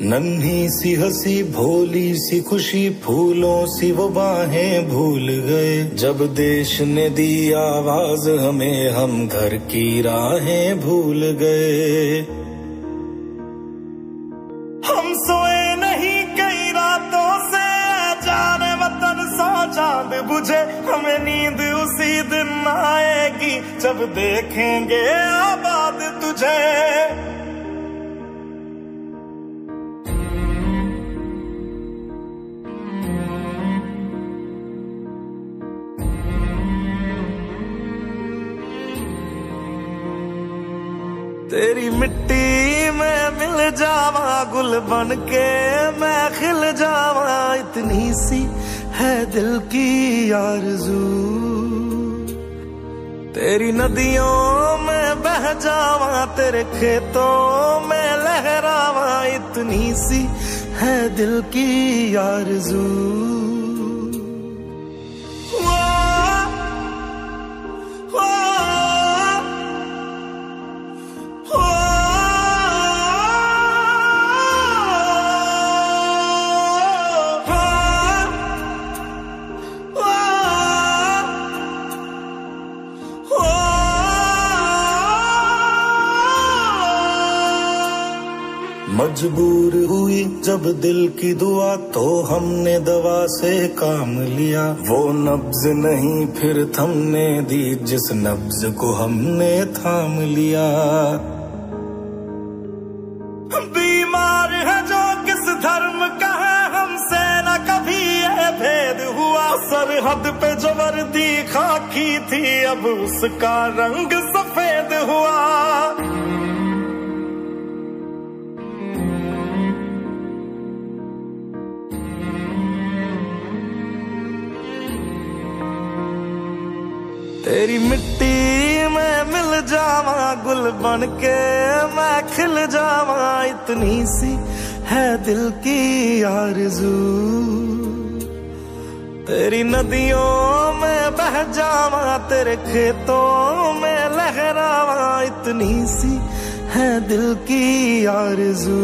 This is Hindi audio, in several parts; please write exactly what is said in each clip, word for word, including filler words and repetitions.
नन्ही सी हंसी भोली सी खुशी फूलों सी वो बाहें भूल गए। जब देश ने दी आवाज हमें हम घर की राहें भूल गए। हम सोए नहीं कई रातों से जाने वतन सौ चांद बुझे। हमें नींद उसी दिन आएगी जब देखेंगे आबाद तुझे। तेरी मिट्टी में मिल जावा गुल बन के मैं खिल जावा। इतनी सी है दिल की आरज़ू। तेरी नदियों में बह जावा तेरे खेतों में लहरावा। इतनी सी है दिल की आरज़ू। मजबूर हुई जब दिल की दुआ तो हमने दवा से काम लिया। वो नब्ज नहीं फिर थमने दी जिस नब्ज को हमने थाम लिया। बीमार है जो किस धर्म का है हमसे न कभी यह भेद हुआ। सरहद पे जो वर्दी खाकी थी अब उसका रंग सफेद हुआ। तेरी मिट्टी में मिल जावा गुल बन के मैं खिल जावा। इतनी सी है दिल की आरज़ू। तेरी नदियों में बह जावा तेरे खेतों में लहरावा। इतनी सी है दिल की आरज़ू।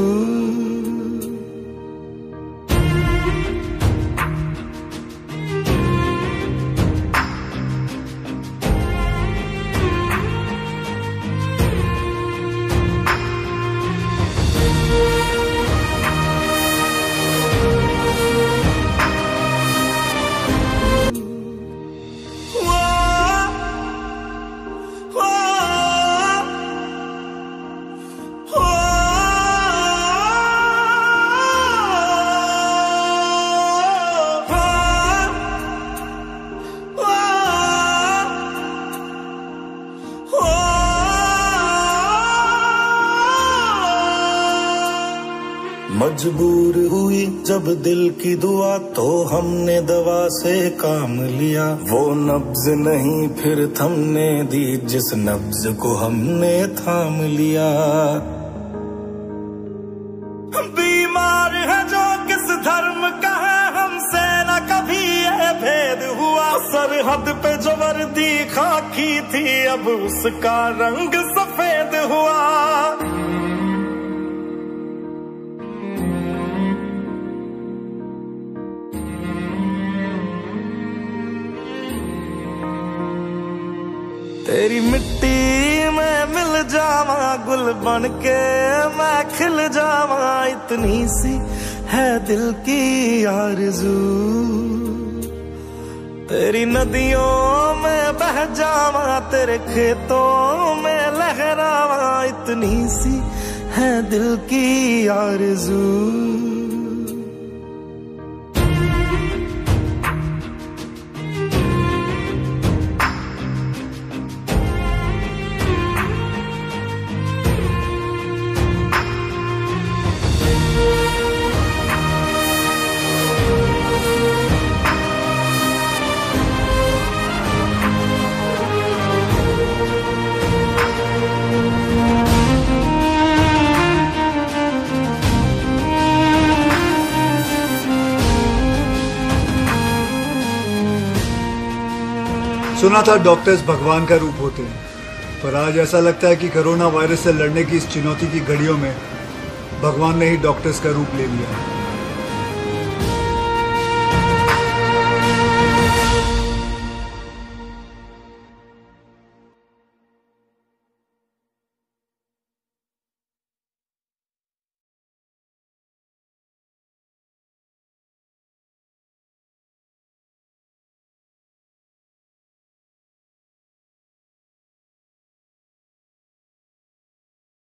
मजबूर हुई जब दिल की दुआ तो हमने दवा से काम लिया। वो नब्ज नहीं फिर थमने दी जिस नब्ज को हमने थाम लिया। बीमार है जो किस धर्म का है हमसे न कभी यह भेद हुआ। सरहद पे जो वर्दी खाकी थी अब उसका रंग सफेद हुआ। तेरी मिट्टी में मिल जावा गुल बन के मैं खिल जावा। इतनी सी है दिल की आरज़ू। तेरी नदियों में बह जावा तेरे खेतों में लहरावा। इतनी सी है दिल की आरज़ू। सुना था डॉक्टर्स भगवान का रूप होते हैं, पर आज ऐसा लगता है कि कोरोना वायरस से लड़ने की इस चुनौती की घड़ियों में भगवान ने ही डॉक्टर्स का रूप ले लिया।